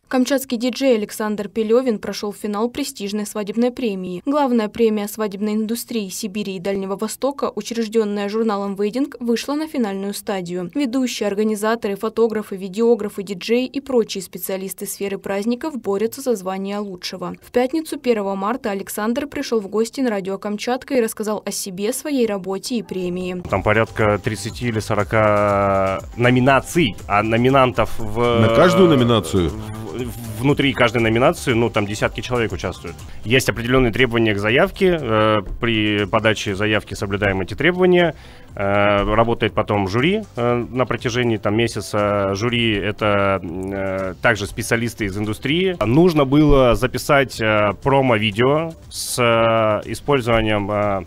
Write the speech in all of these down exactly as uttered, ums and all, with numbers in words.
Камчатский диджей Александр Пелевин прошел финал престижной свадебной премии. Главная премия свадебной индустрии Сибири и Дальнего Востока, учрежденная журналом «Вейдинг», вышла на финальную стадию. Ведущие, организаторы, фотографы, видеографы, диджеи и прочие специалисты сферы праздников борются за звание лучшего. В пятницу, первого марта, Александр пришел в гости на радио «Камчатка» и рассказал о себе, своей работе и премии. Там порядка тридцати или сорока номинаций, а номинантов в... На каждую номинацию? Внутри каждой номинации, ну, там десятки человек участвуют. Есть определенные требования к заявке. Э, при подаче заявки соблюдаем эти требования. Э, работает потом жюри э, на протяжении там, месяца. Жюри — это э, также специалисты из индустрии. Нужно было записать э, промо-видео с э, использованием... Э,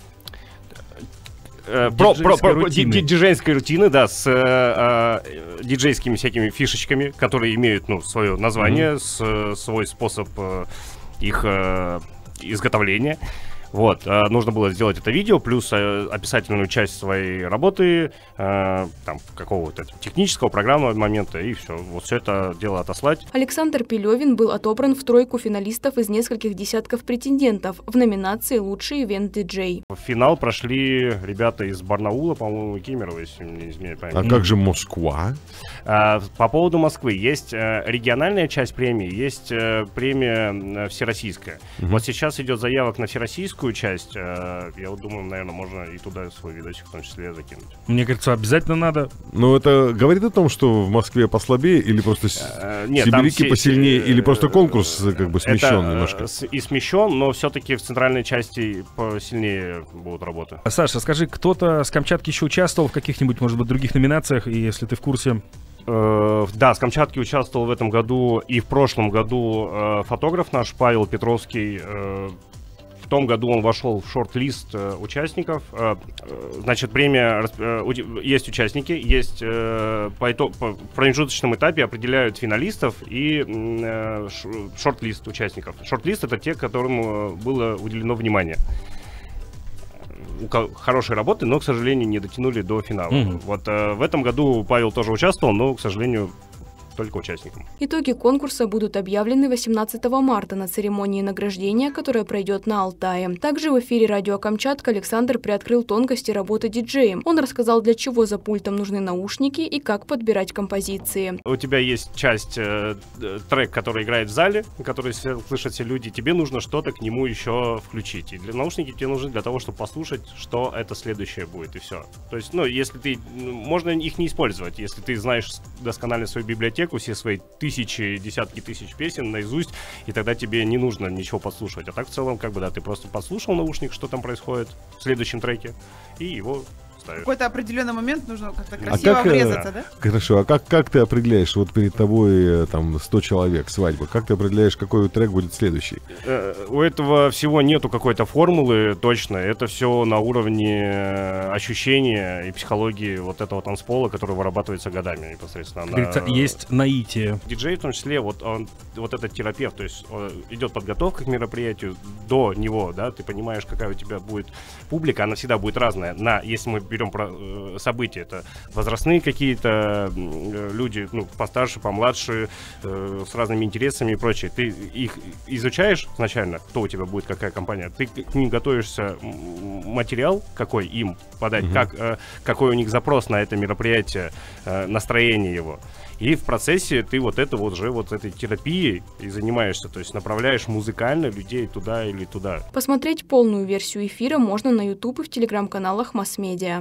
Про, про, про, диджейской рутины, да, с э, э, диджейскими всякими фишечками, которые имеют, ну, свое название, mm-hmm. с, свой способ э, их э, изготовления. Вот, э, нужно было сделать это видео, плюс э, описательную часть своей работы, э, там, какого-то технического, программного момента, и все. Вот все это дело отослать. Александр Пелевин был отобран в тройку финалистов из нескольких десятков претендентов в номинации «Лучший ивент-диджей». В финал прошли ребята из Барнаула, по-моему, Кемерово, если не изменяет память. А как же Москва? А, по поводу Москвы. Есть э, региональная часть премии, есть э, премия э, всероссийская. Угу. Вот сейчас идет заявок на всероссийскую часть. Э, я вот думаю, наверное, можно и туда свой видосик в том числе закинуть. Мне кажется, обязательно надо. Но это говорит о том, что в Москве послабее или просто э, нет, сибиряки все, посильнее, э, или просто конкурс как бы смещен это, немножко? И смещен, но все-таки в центральной части посильнее будут работы. Саша, скажи, кто-то с Камчатки еще участвовал в каких-нибудь, может быть, других номинациях, и если ты в курсе... Uh, да, с Камчатки участвовал в этом году и в прошлом году uh, фотограф наш Павел Петровский. Uh, в том году он вошел в шорт-лист uh, участников. Uh, uh, значит, премия, uh, есть участники, есть uh, по, итог, по промежуточном этапе определяют финалистов и uh, шорт-лист участников. Шорт-лист — это те, которым uh, было уделено внимание. Хорошие работы, но, к сожалению, не дотянули до финала. Mm-hmm. Вот э, в этом году Павел тоже участвовал, но, к сожалению, только участникам. Итоги конкурса будут объявлены восемнадцатого марта на церемонии награждения, которая пройдет на Алтае. Также в эфире радио «Камчатка» Александр приоткрыл тонкости работы диджеем. Он рассказал, для чего за пультом нужны наушники и как подбирать композиции. У тебя есть часть, э, трек, который играет в зале, который слышат все люди. Тебе нужно что-то к нему еще включить. И для наушники тебе нужны для того, чтобы послушать, что это следующее будет, и все. То есть, ну, если ты... Можно их не использовать, если ты знаешь досконально свою библиотеку, все свои тысячи, десятки тысяч песен наизусть, и тогда тебе не нужно ничего подслушивать. А так в целом, как бы, да, ты просто подслушал наушник, что там происходит в следующем треке, и его ставишь. В какой-то определенный момент нужно как-то красиво а как, врезаться, да? Хорошо, а как, как ты определяешь, вот перед тобой там сто человек, свадьба, как ты определяешь, какой трек будет следующий? У этого всего нету какой-то формулы точно, это все на уровне ощущения и психологии вот этого танцпола, который вырабатывается годами непосредственно. Говорится, на... есть наитие. Диджей в том числе, вот он, вот этот терапевт, то есть идет подготовка к мероприятию, до него, да, ты понимаешь, какая у тебя будет публика, она всегда будет разная. На, если мы берем про, э, события, это возрастные какие-то э, люди, ну, постарше, помладше, э, с разными интересами и прочее. Ты их изучаешь изначально, кто у тебя будет, какая компания, ты к ним готовишься, материал какой им подать, угу. как, э, какой у них запрос на это мероприятие, э, настроение его. И в процессе ты вот это вот же вот этой терапией и занимаешься, то есть направляешь музыкально людей туда или туда. Посмотреть полную версию эфира можно на YouTube и в телеграм-каналах Масс Медиа.